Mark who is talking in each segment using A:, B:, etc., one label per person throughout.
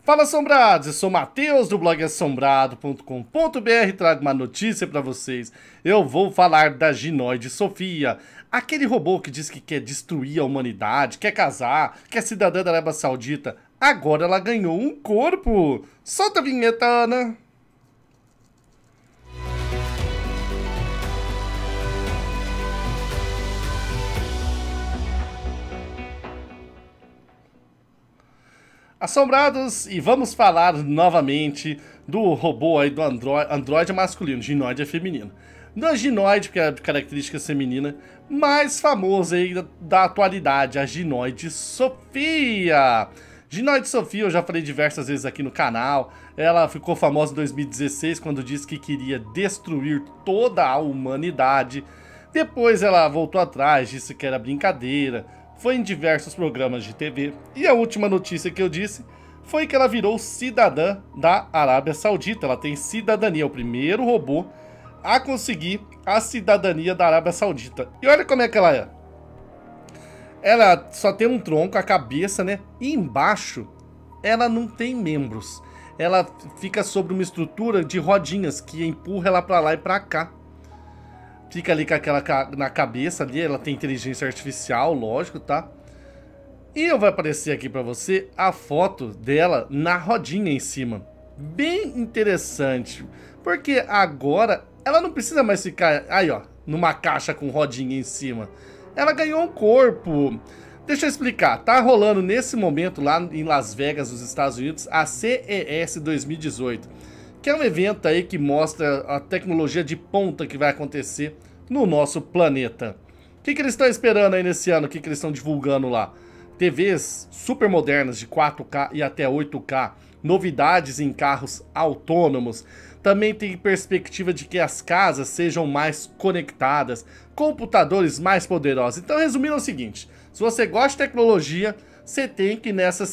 A: Fala, assombrados! Eu sou o Matheus do blog assombrado.com.br, trago uma notícia pra vocês. Eu vou falar da Ginoide Sofia, aquele robô que diz que quer destruir a humanidade, quer casar, que é cidadã da Arábia Saudita. Agora ela ganhou um corpo! Solta a vinheta, Ana! Assombrados, e vamos falar novamente do robô aí do Android é masculino, Ginoide é feminino. Do Ginoide, que é de característica feminina, mais famoso aí da atualidade, a Ginoide Sofia. Ginoide Sofia, eu já falei diversas vezes aqui no canal, ela ficou famosa em 2016 quando disse que queria destruir toda a humanidade. Depois ela voltou atrás, disse que era brincadeira. Foi em diversos programas de TV. E a última notícia que eu disse foi que ela virou cidadã da Arábia Saudita. Ela tem cidadania, é o primeiro robô a conseguir a cidadania da Arábia Saudita. E olha como é que ela é. Ela só tem um tronco, a cabeça, né? E embaixo ela não tem membros. Ela fica sobre uma estrutura de rodinhas que empurra ela pra lá e pra cá. Fica ali com aquela na cabeça ali, ela tem inteligência artificial, lógico, tá? E vai aparecer aqui pra você a foto dela na rodinha em cima. Bem interessante, porque agora ela não precisa mais ficar, aí ó, numa caixa com rodinha em cima. Ela ganhou um corpo. Deixa eu explicar, tá rolando nesse momento lá em Las Vegas, nos Estados Unidos, a CES 2018. Que é um evento aí que mostra a tecnologia de ponta que vai acontecer no nosso planeta. O que eles estão esperando aí nesse ano? O que eles estão divulgando lá? TVs super modernas de 4K e até 8K. Novidades em carros autônomos. Também tem perspectiva de que as casas sejam mais conectadas. Computadores mais poderosos. Então, resumindo é o seguinte. Se você gosta de tecnologia, você tem que ir nessa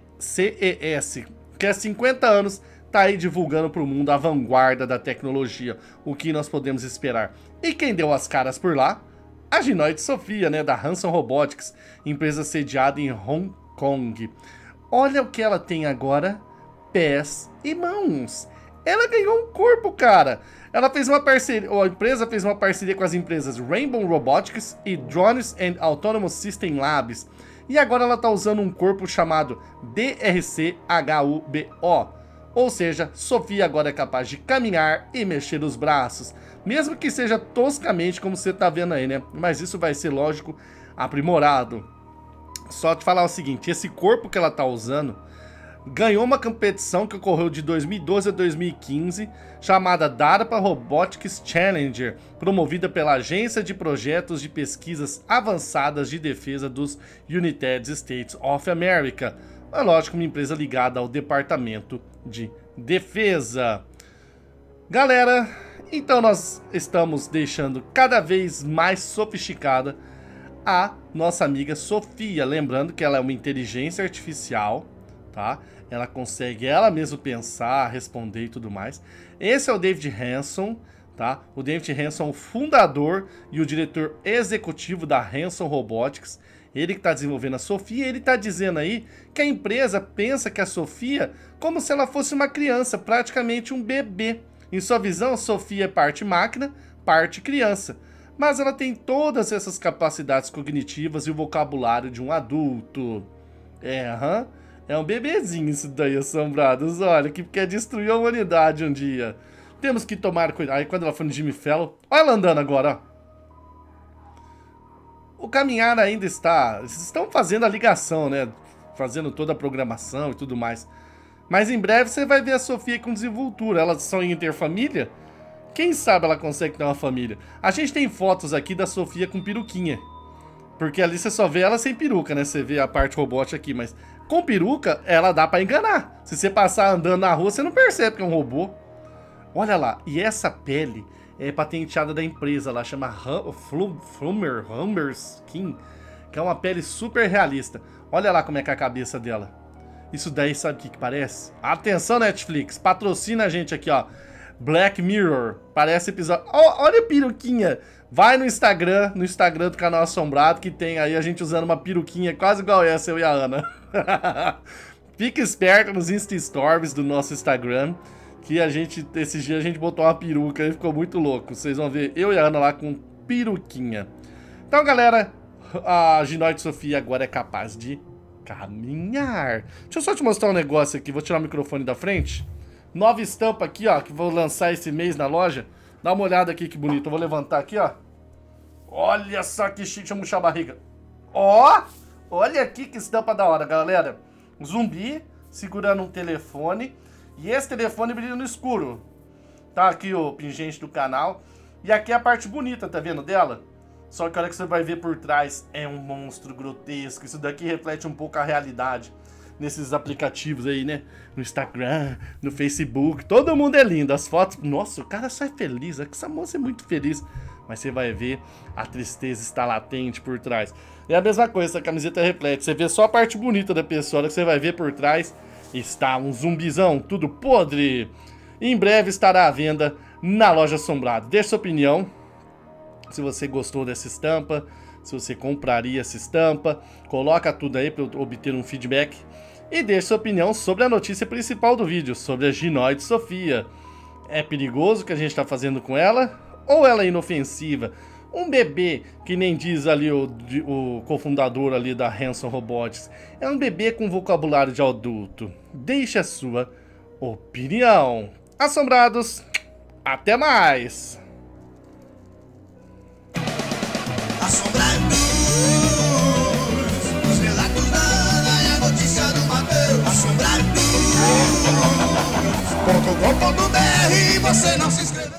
A: CES, que é 50 anos... tá aí divulgando para o mundo a vanguarda da tecnologia, o que nós podemos esperar. E quem deu as caras por lá? A Ginoide Sofia, né, da Hanson Robotics, empresa sediada em Hong Kong. Olha o que ela tem agora, pés e mãos. Ela ganhou um corpo, cara. Ela fez uma parceria, a empresa fez uma parceria com as empresas Rainbow Robotics e Drones and Autonomous System Labs. E agora ela tá usando um corpo chamado DRC-HUBO. Ou seja, Sofia agora é capaz de caminhar e mexer os braços. Mesmo que seja toscamente como você tá vendo aí, né? Mas isso vai ser, lógico, aprimorado. Só te falar o seguinte, esse corpo que ela tá usando ganhou uma competição que ocorreu de 2012 a 2015, chamada DARPA Robotics Challenger, promovida pela Agência de Projetos de Pesquisas Avançadas de Defesa dos United States of America. É lógico, uma empresa ligada ao Departamento de Defesa. Galera, então nós estamos deixando cada vez mais sofisticada a nossa amiga Sofia. Lembrando que ela é uma inteligência artificial, tá? Ela consegue ela mesma pensar, responder e tudo mais. Esse é o David Hanson, tá? O David Hanson é o fundador e o diretor executivo da Hanson Robotics. Ele que está desenvolvendo a Sofia, ele está dizendo aí que a empresa pensa que a Sofia como se ela fosse uma criança, praticamente um bebê. Em sua visão, a Sofia é parte máquina, parte criança. Mas ela tem todas essas capacidades cognitivas e o vocabulário de um adulto. É um bebezinho isso daí, assombrados. Olha, que quer destruir a humanidade um dia. Temos que tomar cuidado. Aí quando ela foi no Jimmy Fallon, olha ela andando agora, ó. O caminhar ainda está... Eles estão fazendo a ligação, né? Fazendo toda a programação e tudo mais. Mas em breve você vai ver a Sofia com desenvoltura. Elas são em interfamília? Quem sabe ela consegue ter uma família? A gente tem fotos aqui da Sofia com peruquinha. Porque ali você só vê ela sem peruca, né? Você vê a parte robótica aqui, mas com peruca ela dá pra enganar. Se você passar andando na rua, você não percebe que é um robô. Olha lá, e essa pele... é patenteada da empresa, ela chama Humber Skin, que é uma pele super realista. Olha lá como é que é a cabeça dela. Isso daí sabe o que parece? Atenção, Netflix, patrocina a gente aqui, ó. Black Mirror, parece episódio... olha a peruquinha. Vai no Instagram do canal Assombrado, que tem aí a gente usando uma peruquinha quase igual essa, eu e a Ana. Fica esperto nos Insta Stories do nosso Instagram, que esses dias a gente botou uma peruca e ficou muito louco. Vocês vão ver eu e a Ana lá com peruquinha. Então, galera, a Ginoide Sofia agora é capaz de caminhar. Deixa eu só te mostrar um negócio aqui. Vou tirar o microfone da frente. Nova estampa aqui, ó, que vou lançar esse mês na loja. Dá uma olhada aqui que bonito. Eu vou levantar aqui, ó. Olha só que chique. Deixa eu murchar a barriga. Ó! Olha aqui que estampa da hora, galera. Zumbi segurando um telefone. E esse telefone brilha no escuro. Tá aqui o pingente do canal. E aqui é a parte bonita, tá vendo dela? Só que a hora que você vai ver por trás é um monstro grotesco. Isso daqui reflete um pouco a realidade nesses aplicativos aí, né? No Instagram, no Facebook. Todo mundo é lindo. As fotos... Nossa, o cara só é feliz. Essa moça é muito feliz. Mas você vai ver, a tristeza está latente por trás. É a mesma coisa, essa camiseta reflete. Você vê só a parte bonita da pessoa, que você vai ver por trás, está um zumbizão, tudo podre. Em breve estará à venda na Loja Assombrada. Deixe sua opinião, se você gostou dessa estampa, se você compraria essa estampa. Coloca tudo aí para eu obter um feedback. E deixe sua opinião sobre a notícia principal do vídeo, sobre a Ginoide Sofia. É perigoso o que a gente está fazendo com ela? Ou ela é inofensiva? Um bebê, que nem diz ali o cofundador ali da Hanson Robotics, é um bebê com vocabulário de adulto. Deixe a sua opinião. Assombrados, até mais!
B: Assombrados, os relatos da Ana e a notícia do Mateus. Assombrados, .com.br, você não se inscreveu.